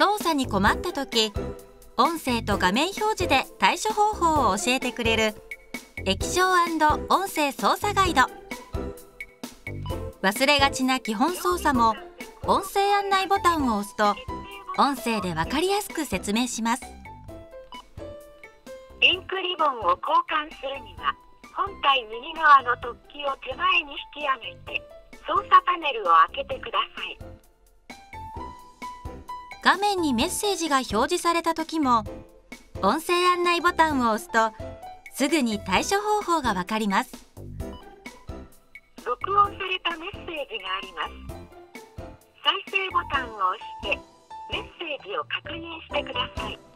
操作に困った時、音声と画面表示で対処方法を教えてくれる液晶&音声操作ガイド。忘れがちな基本操作も音声案内ボタンを押すと音声で分かりやすく説明します。 インクリボンを交換するには、本体右側の突起を手前に引き上げて操作パネルを開けてください。 画面にメッセージが表示された時も音声案内ボタンを押すとすぐに対処方法がわかります。 録音されたメッセージがあります。再生ボタンを押してメッセージを確認してください。